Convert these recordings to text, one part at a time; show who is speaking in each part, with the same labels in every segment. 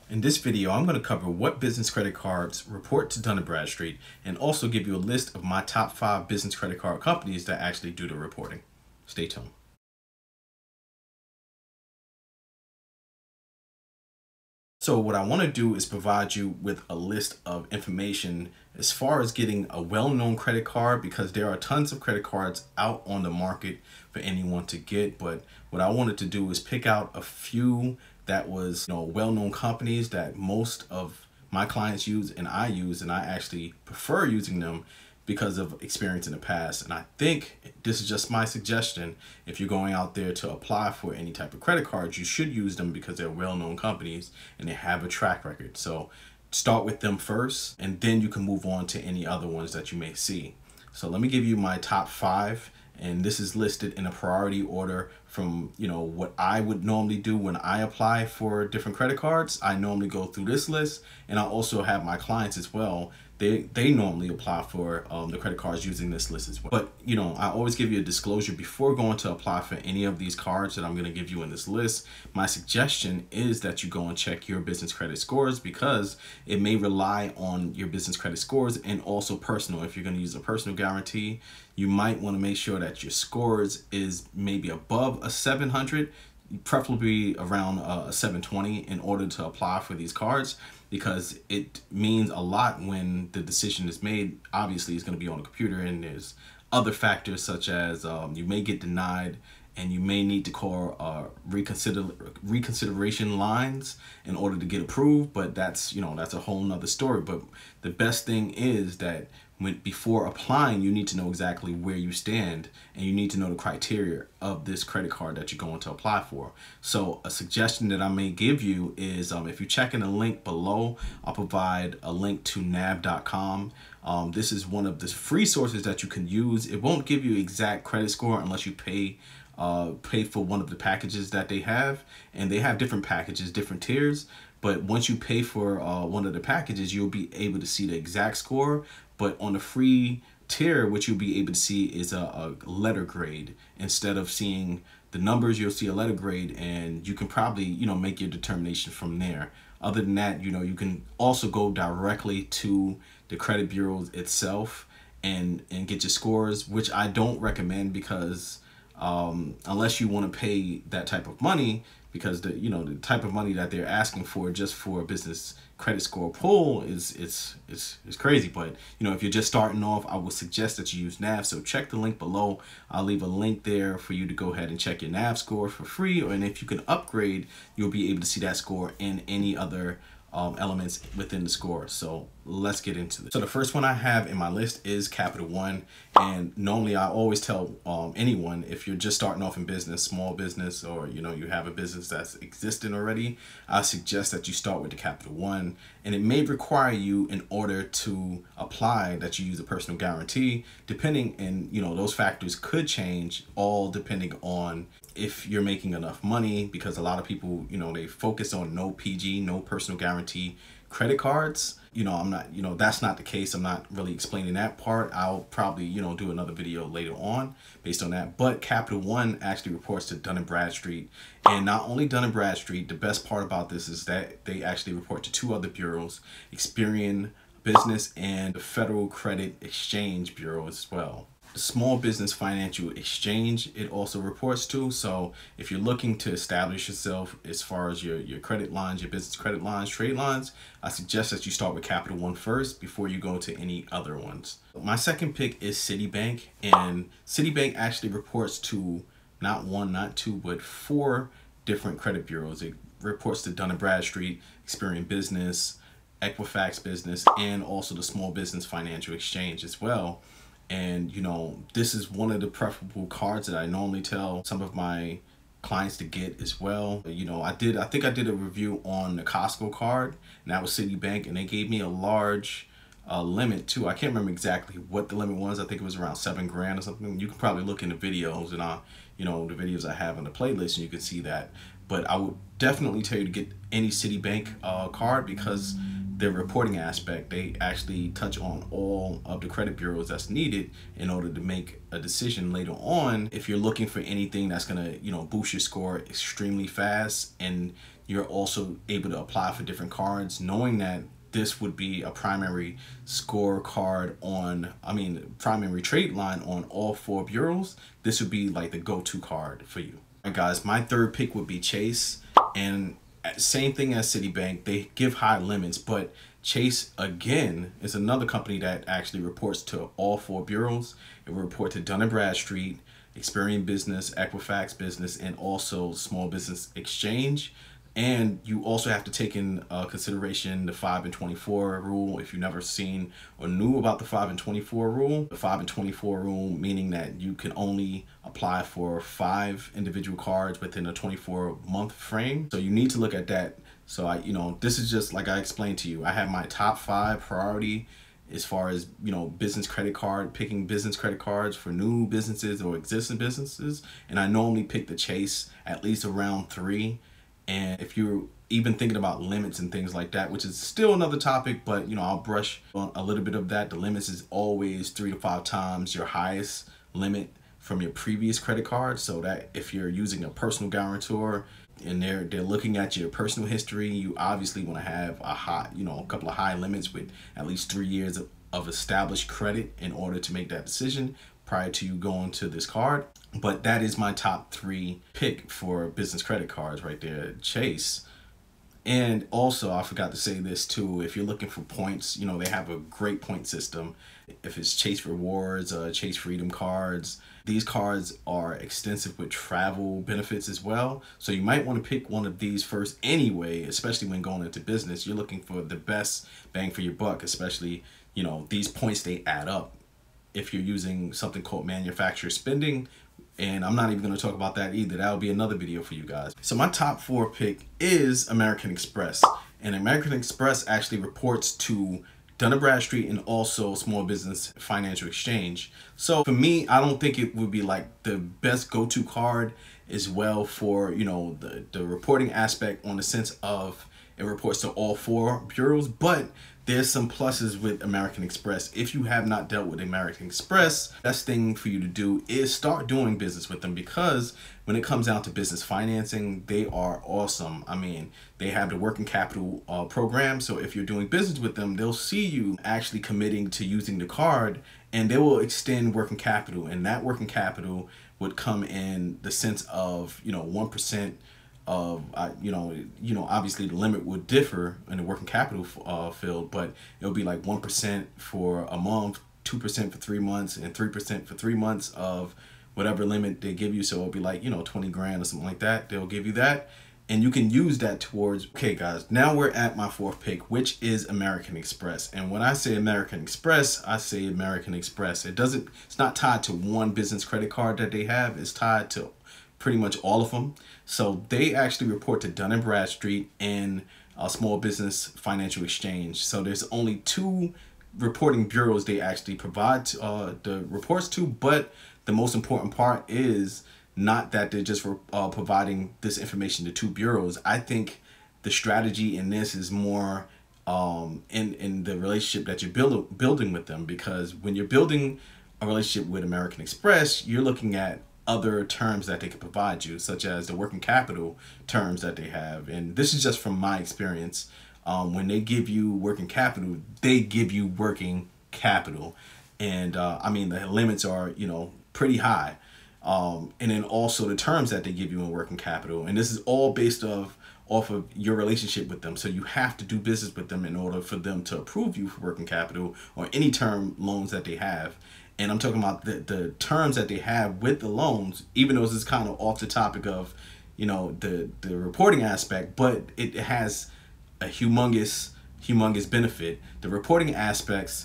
Speaker 1: In this video, I'm going to cover what business credit cards report to Dun & Bradstreet and also give you a list of my top 5 business credit card companies that actually do the reporting. Stay tuned. So what I want to do is provide you with a list of information as far as getting a well-known credit card, because there are tons of credit cards out on the market for anyone to get. But what I wanted to do is pick out a few that was, well-known companies that most of my clients use and I actually prefer using them because of experience in the past. And I think this is just my suggestion. If you're going out there to apply for any type of credit cards, you should use them because they're well-known companies and they have a track record. So start with them first, and then you can move on to any other ones that you may see. So let me give you my top 5. And this is listed in a priority order from, what I would normally do when I apply for different credit cards. I normally go through this list, and I also have my clients as well. They normally apply for the credit cards using this list as well. But, I always give you a disclosure before going to apply for any of these cards that I'm going to give you in this list. My suggestion is that you go and check your business credit scores, because it may rely on your business credit scores and also personal. If you're going to use a personal guarantee, you might want to make sure that your scores is maybe above a 700, preferably around a 720 in order to apply for these cards, because it means a lot when the decision is made. Obviously, it's going to be on the computer, and there's other factors such as you may get denied, and you may need to call reconsideration lines in order to get approved. But that's a whole nother story. But the best thing is that before applying, you need to know exactly where you stand, and you need to know the criteria of this credit card that you're going to apply for. So a suggestion that I may give you is if you check in the link below, I'll provide a link to nav.com. This is one of the free sources that you can use. It won't give you exact credit score unless you pay for one of the packages that they have, and they have different packages, different tiers. But once you pay for one of the packages, you'll be able to see the exact score. But on the free tier, what you'll be able to see is a letter grade. Instead of seeing the numbers, you'll see a letter grade, and you can probably, make your determination from there. Other than that, you can also go directly to the credit bureaus itself and get your scores, which I don't recommend, because unless you want to pay that type of money, because the type of money that they're asking for just for a business credit score pull is crazy. But if you're just starting off, I would suggest that you use NAV. So check the link below. I'll leave a link there for you to go ahead and check your NAV score for free. And if you can upgrade, you'll be able to see that score in any other elements within the score. So let's get into this. So the first one I have in my list is Capital One. And normally I always tell anyone, if you're just starting off in business, small business, or you have a business that's existing already, I suggest that you start with the Capital One. And it may require you, in order to apply, that you use a personal guarantee, depending, and those factors could change, all depending on if you're making enough money, because a lot of people, they focus on no PG, no personal guarantee credit cards. I'm not, that's not the case. I'm not really explaining that part. I'll probably, do another video later on based on that. But Capital One actually reports to Dun & Bradstreet. And not only Dun & Bradstreet, the best part about this is that they actually report to 2 other bureaus, Experian Business and the Federal Credit Exchange Bureau as well. The Small Business Financial Exchange, it also reports to. So if you're looking to establish yourself as far as your credit lines, your business credit lines, trade lines, I suggest that you start with Capital One first before you go to any other ones. My second pick is Citibank, and Citibank actually reports to not 1, not 2, but 4 different credit bureaus. It reports to Dun & Bradstreet, Experian Business, Equifax Business, and also the Small Business Financial Exchange as well. And this is one of the preferable cards that I normally tell some of my clients to get as well. I think I did a review on the Costco card, and that was Citibank, and they gave me a large limit too. I can't remember exactly what the limit was. I think it was around $7,000 or something. You can probably look in the videos, and the videos I have on the playlist, and you can see that. But I would definitely tell you to get any Citibank card, because their reporting aspect, they actually touch on all of the credit bureaus that's needed in order to make a decision later on if you're looking for anything that's going to, you know, boost your score extremely fast, and you're also able to apply for different cards, knowing that this would be a primary score card on, primary trade line on all 4 bureaus. This would be like the go-to card for you. All right, guys, my third pick would be Chase. And same thing as Citibank, they give high limits, but Chase, again, is another company that actually reports to all 4 bureaus. It will report to Dun & Bradstreet, Experian Business, Equifax Business, and also Small Business Exchange. And you also have to take in consideration the 5 and 24 rule. If you've never seen or knew about the 5 and 24 rule, the 5 and 24 rule meaning that you can only apply for 5 individual cards within a 24-month frame. So you need to look at that. So this is just like I explained to you. I have my top 5 priority as far as, business credit card, picking business credit cards for new businesses or existing businesses. And I normally pick the Chase at least around 3. And if you're even thinking about limits and things like that, which is still another topic, but I'll brush on a little bit of that. The limits is always 3 to 5 times your highest limit from your previous credit card. So that if you're using a personal guarantor and they're looking at your personal history, you obviously want to have a couple of high limits with at least 3 years of established credit in order to make that decision prior to you going to this card. But that is my top 3 pick for business credit cards right there, Chase. And also, I forgot to say this too, if you're looking for points, they have a great point system. If it's Chase Rewards, Chase Freedom cards, these cards are extensive with travel benefits as well. So you might want to pick one of these first anyway, especially when going into business. You're looking for the best bang for your buck, especially, these points, they add up. If you're using something called manufacturer spending, and I'm not even going to talk about that either. That'll be another video for you guys. So my top 4 pick is American Express. And American Express actually reports to Dun & Bradstreet and also Small Business Financial Exchange. So for me, I don't think it would be like the best go-to card as well for, the reporting aspect, on the sense of it reports to all 4 bureaus, but there's some pluses with American Express. If you have not dealt with American Express, best thing for you to do is start doing business with them, because when it comes down to business financing, they are awesome. They have the working capital program. So if you're doing business with them, they'll see you actually committing to using the card, and they will extend working capital. And that working capital would come in the sense of, 1% of, obviously the limit would differ in the working capital field, but it'll be like 1% for a month, 2% for 3 months, and 3% for 3 months of whatever limit they give you. So it'll be like, 20 grand or something like that. They'll give you that, and you can use that towards, okay guys, now we're at my 4th pick, which is American Express. And when I say American Express, I say American Express. It's not tied to one business credit card that they have. It's tied to pretty much all of them. So they actually report to Dun & Bradstreet and Small Business Financial Exchange. So there's only 2 reporting bureaus they actually provide the reports to, but the most important part is not that they're just providing this information to 2 bureaus. I think the strategy in this is more in the relationship that you're building with them, because when you're building a relationship with American Express, you're looking at other terms that they can provide you, such as the working capital terms that they have. And this is just from my experience. When they give you working capital, they give you working capital. And the limits are, pretty high. And then also the terms that they give you in working capital. And this is all based off of your relationship with them. So you have to do business with them in order for them to approve you for working capital or any term loans that they have. And I'm talking about the terms that they have with the loans, even though this is kind of off the topic of, the reporting aspect, but it has a humongous benefit. The reporting aspects,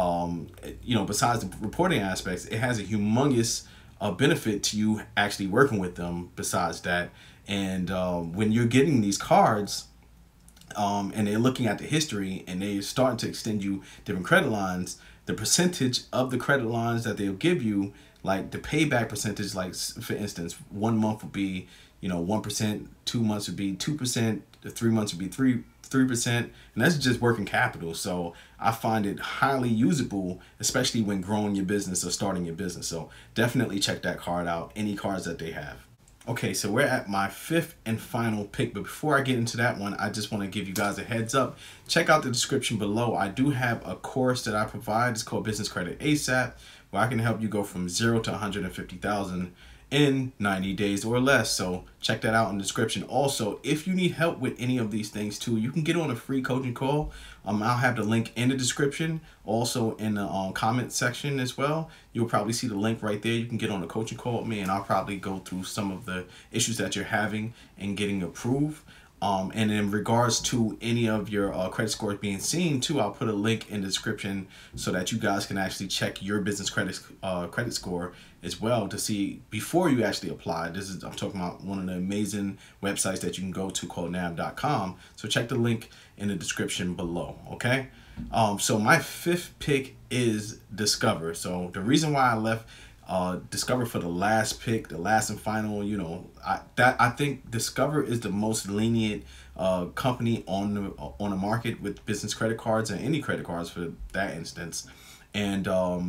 Speaker 1: besides the reporting aspects, it has a humongous benefit to you actually working with them besides that. And when you're getting these cards, and they're looking at the history and they're starting to extend you different credit lines, the percentage of the credit lines that they'll give you, like the payback percentage, like for instance, 1 month would be, 1%, 2 months would be 2%, 3 months would be 3%, and that's just working capital. So I find it highly usable, especially when growing your business or starting your business. So definitely check that card out, any cards that they have. Okay, so we're at my fifth and final pick, but before I get into that one, I just want to give you guys a heads up. Check out the description below. I do have a course that I provide. It's called Business Credit ASAP, where I can help you go from 0 to 150,000 in 90 days or less. So check that out in the description. Also, if you need help with any of these things too, you can get on a free coaching call. I'll have the link in the description, also in the comment section as well. You'll probably see the link right there. You can get on a coaching call with me, and I'll probably go through some of the issues that you're having and getting approved. And in regards to any of your credit scores being seen too, I'll put a link in the description so that you guys can actually check your business credit score as well to see before you actually apply. I'm talking about one of the amazing websites that you can go to called NAB.com. So check the link in the description below. Okay. So my fifth pick is Discover. So the reason why I left Discover for the last pick, the last and final, I think Discover is the most lenient company on the market with business credit cards and any credit cards for that instance. And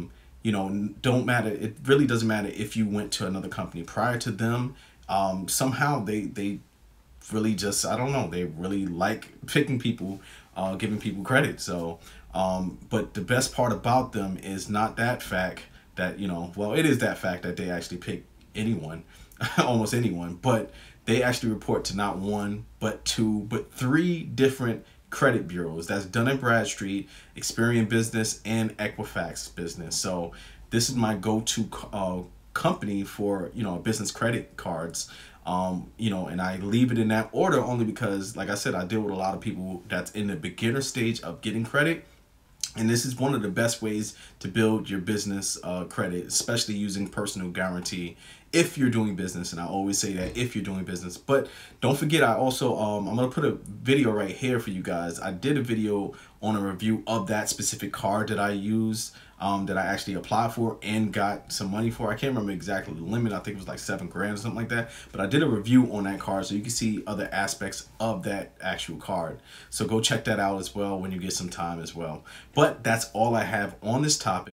Speaker 1: don't matter. It really doesn't matter if you went to another company prior to them. Somehow they really just, I don't know, they really like picking people, giving people credit. So but the best part about them is not that fact that, well, it is that fact that they actually pick anyone, almost anyone, but they actually report to not one, but two, but three different credit bureaus. That's Dun & Bradstreet, Experian Business, and Equifax Business. So this is my go-to company for, business credit cards. And I leave it in that order only because, like I said, I deal with a lot of people that's in the beginner stage of getting credit. And this is one of the best ways to build your business credit, especially using personal guarantee if you're doing business. And I always say that if you're doing business. But don't forget, I also, I'm going to put a video right here for you guys. I did a video on a review of that specific card that I use, that I actually applied for and got some money for. I can't remember exactly the limit. I think it was like $7 grand or something like that. But I did a review on that card so you can see other aspects of that actual card. So go check that out as well when you get some time as well. But that's all I have on this topic.